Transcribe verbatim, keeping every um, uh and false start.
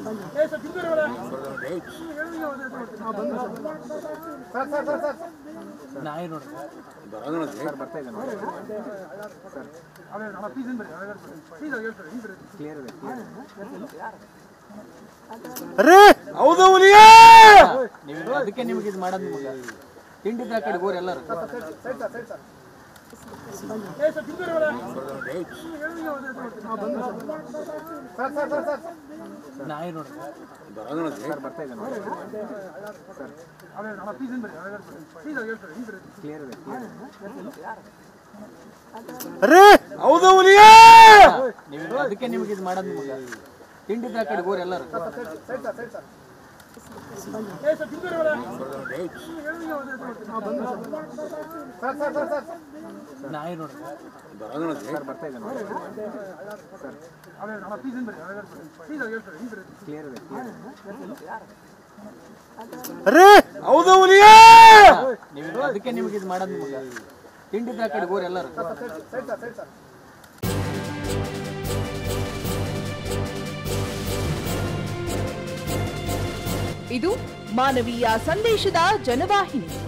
ನಾಯಿ ನೋಡಿ ಬರ್ತಾ ಇದೆ ಹೌದು ಅದಕ್ಕೆ ನಿಮಗೆ ಇದು ಮಾಡೋದು ನಿಮಗೆ ತಿಂಡಿದ ಕಡೆ ಹೋರಿ ಎಲ್ಲರೂ ನಾಯಿ ನೋಡಿ ಬರ್ತಾ ಇದೆ ಹೌದು ಅದಕ್ಕೆ ನಿಮಗೆ ಇದು ಮಾಡೋದು ನಿಮಗೆ ತಿಂಡಿದ ಕಡೆ ಹೋರಿ ಎಲ್ಲರೂ ನಾಯಿ ನೋಡಿ ಬರ್ತಾ ಇದೆ ಹೌದು ಅದಕ್ಕೆ ನಿಮಗೆ ಇದು ಮಾಡೋದು ನಿಮಗೆ ತಿಂಡಿದ ಕಡೆ ಹೋರಿ ಎಲ್ಲರೂ ಇದು ಮಾನವೀಯ ಸಂದೇಶದ ಜನವಾಹಿನಿ.